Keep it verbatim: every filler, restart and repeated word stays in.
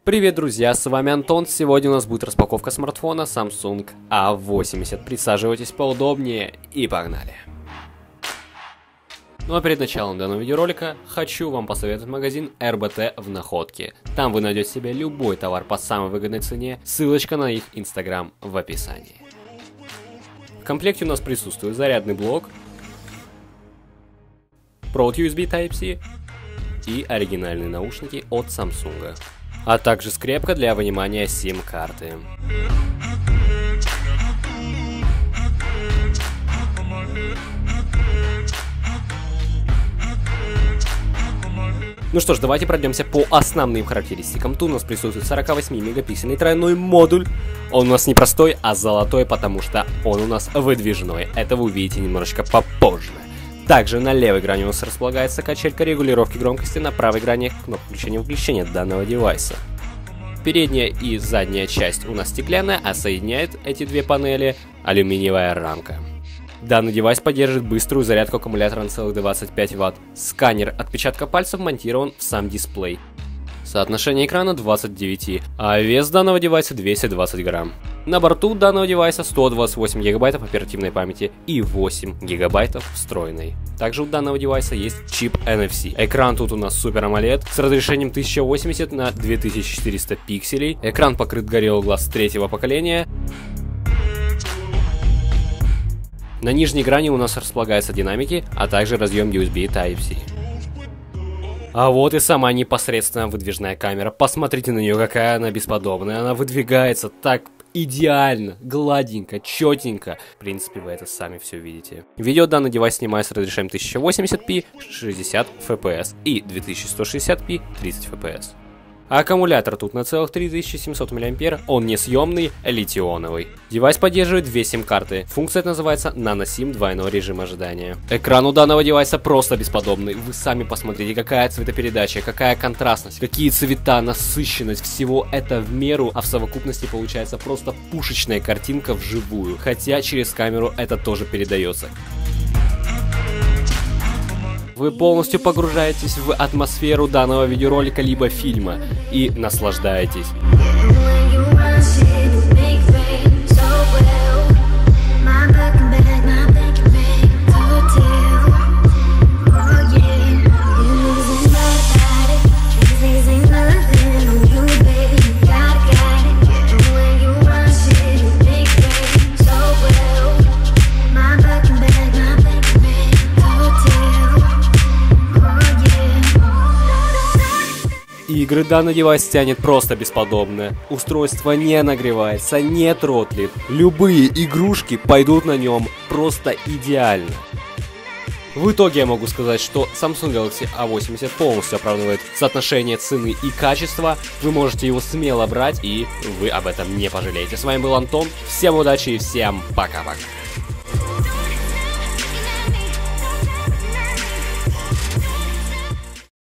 Привет, друзья, с вами Антон. Сегодня у нас будет распаковка смартфона Samsung а восемьдесят. Присаживайтесь поудобнее и погнали. Ну а перед началом данного видеоролика хочу вам посоветовать магазин эр бэ тэ в Находке. Там вы найдете себе любой товар по самой выгодной цене. Ссылочка на их инстаграм в описании. В комплекте у нас присутствует зарядный блок, провод ю эс би Type-C и оригинальные наушники от Samsung, а также скрепка для вынимания сим-карты. Ну что ж, давайте пройдемся по основным характеристикам. Тут у нас присутствует сорокавосьмимегапиксельный тройной модуль. Он у нас не простой, а золотой, потому что он у нас выдвижной. Это вы увидите немножечко попозже. Также на левой грани у нас располагается качелька регулировки громкости, на правой грани кнопка включения-выключения данного девайса. Передняя и задняя часть у нас стеклянная, а соединяет эти две панели алюминиевая рамка. Данный девайс поддерживает быструю зарядку аккумулятора на целых двадцать пять ватт. Сканер отпечатка пальцев монтирован в сам дисплей. Соотношение экрана двадцать к девяти, а вес данного девайса двести двадцать грамм. На борту данного девайса сто двадцать восемь гигабайтов оперативной памяти и восемь гигабайтов встроенной. Также у данного девайса есть чип эн эф си. Экран тут у нас Super AMOLED с разрешением тысяча восемьдесят на две тысячи четыреста пикселей. Экран покрыт Gorilla Glass третьего поколения. На нижней грани у нас располагаются динамики, а также разъем ю эс би Type-C. А вот и сама непосредственно выдвижная камера. Посмотрите на нее, какая она бесподобная. Она выдвигается так идеально, гладенько, четенько. В принципе, вы это сами все видите. Видео данный девайс снимает с разрешением тысяча восемьдесят пи шестьдесят эф пи эс и две тысячи сто шестьдесят пи тридцать эф пи эс. А аккумулятор тут на целых три тысячи семьсот миллиампер, он не съемный, литий-ионовый. Девайс поддерживает две сим-карты. Функция это называется нано-сим двойного режима ожидания. Экран у данного девайса просто бесподобный. Вы сами посмотрите, какая цветопередача, какая контрастность, какие цвета, насыщенность. Всего это в меру, а в совокупности получается просто пушечная картинка вживую. Хотя через камеру это тоже передается. Вы полностью погружаетесь в атмосферу данного видеоролика либо фильма и наслаждаетесь. Игры данный девайс тянет просто бесподобно. Устройство не нагревается, не тротлит. Любые игрушки пойдут на нем просто идеально. В итоге я могу сказать, что Samsung Galaxy а восемьдесят полностью оправдывает соотношение цены и качества. Вы можете его смело брать, и вы об этом не пожалеете. С вами был Антон. Всем удачи и всем пока-пока.